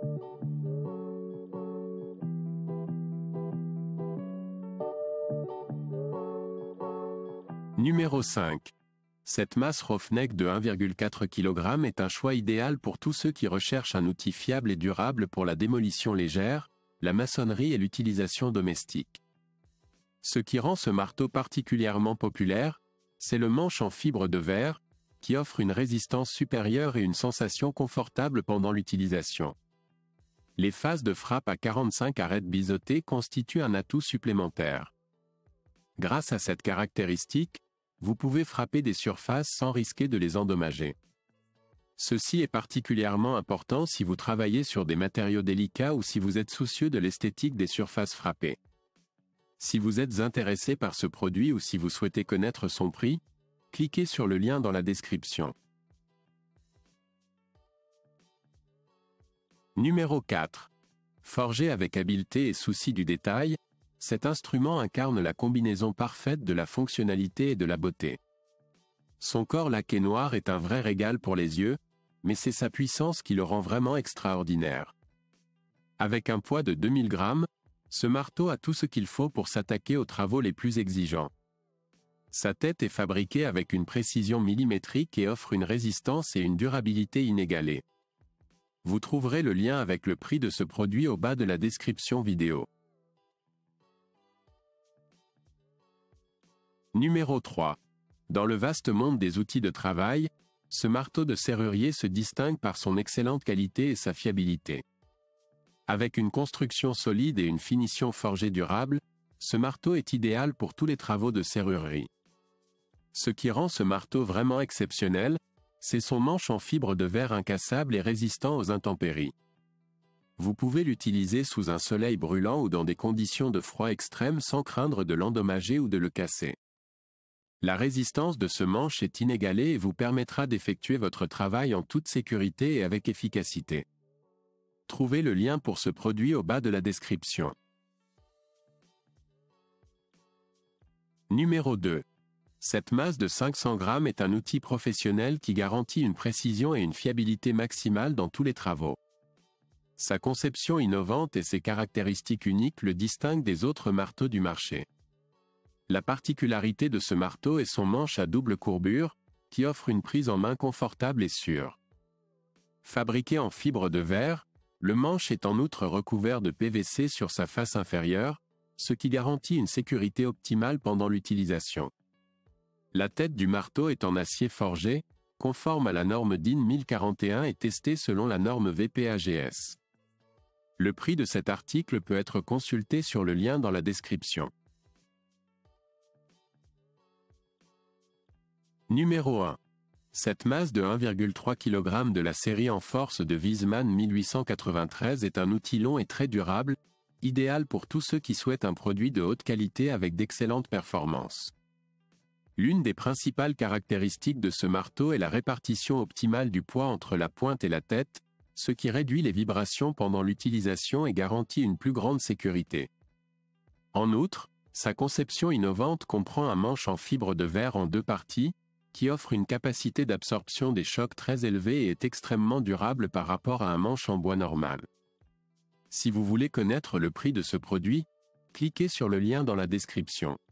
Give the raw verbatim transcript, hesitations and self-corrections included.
Numéro cinq. Cette masse Roughneck de un virgule quatre kilogramme est un choix idéal pour tous ceux qui recherchent un outil fiable et durable pour la démolition légère, la maçonnerie et l'utilisation domestique. Ce qui rend ce marteau particulièrement populaire, c'est le manche en fibre de verre, qui offre une résistance supérieure et une sensation confortable pendant l'utilisation. Les phases de frappe à quarante-cinq arêtes biseautées constituent un atout supplémentaire. Grâce à cette caractéristique, vous pouvez frapper des surfaces sans risquer de les endommager. Ceci est particulièrement important si vous travaillez sur des matériaux délicats ou si vous êtes soucieux de l'esthétique des surfaces frappées. Si vous êtes intéressé par ce produit ou si vous souhaitez connaître son prix, cliquez sur le lien dans la description. Numéro quatre. Forgé avec habileté et souci du détail, cet instrument incarne la combinaison parfaite de la fonctionnalité et de la beauté. Son corps laqué noir est un vrai régal pour les yeux, mais c'est sa puissance qui le rend vraiment extraordinaire. Avec un poids de deux mille grammes, ce marteau a tout ce qu'il faut pour s'attaquer aux travaux les plus exigeants. Sa tête est fabriquée avec une précision millimétrique et offre une résistance et une durabilité inégalées. Vous trouverez le lien avec le prix de ce produit au bas de la description vidéo. Numéro trois. Dans le vaste monde des outils de travail, ce marteau de serrurier se distingue par son excellente qualité et sa fiabilité. Avec une construction solide et une finition forgée durable, ce marteau est idéal pour tous les travaux de serrurerie. Ce qui rend ce marteau vraiment exceptionnel, c'est son manche en fibre de verre incassable et résistant aux intempéries. Vous pouvez l'utiliser sous un soleil brûlant ou dans des conditions de froid extrême sans craindre de l'endommager ou de le casser. La résistance de ce manche est inégalée et vous permettra d'effectuer votre travail en toute sécurité et avec efficacité. Trouvez le lien pour ce produit au bas de la description. Numéro deux. Cette masse de cinq cents grammes est un outil professionnel qui garantit une précision et une fiabilité maximale dans tous les travaux. Sa conception innovante et ses caractéristiques uniques le distinguent des autres marteaux du marché. La particularité de ce marteau est son manche à double courbure, qui offre une prise en main confortable et sûre. Fabriqué en fibre de verre, le manche est en outre recouvert de P V C sur sa face inférieure, ce qui garantit une sécurité optimale pendant l'utilisation. La tête du marteau est en acier forgé, conforme à la norme D I N mille quarante et un et testée selon la norme V P A G S. Le prix de cet article peut être consulté sur le lien dans la description. Numéro un. Cette masse de un virgule trois kilogramme de la série en force de Wiesmann mille huit cent quatre-vingt-treize est un outil long et très durable, idéal pour tous ceux qui souhaitent un produit de haute qualité avec d'excellentes performances. L'une des principales caractéristiques de ce marteau est la répartition optimale du poids entre la pointe et la tête, ce qui réduit les vibrations pendant l'utilisation et garantit une plus grande sécurité. En outre, sa conception innovante comprend un manche en fibre de verre en deux parties, qui offre une capacité d'absorption des chocs très élevée et est extrêmement durable par rapport à un manche en bois normal. Si vous voulez connaître le prix de ce produit, cliquez sur le lien dans la description.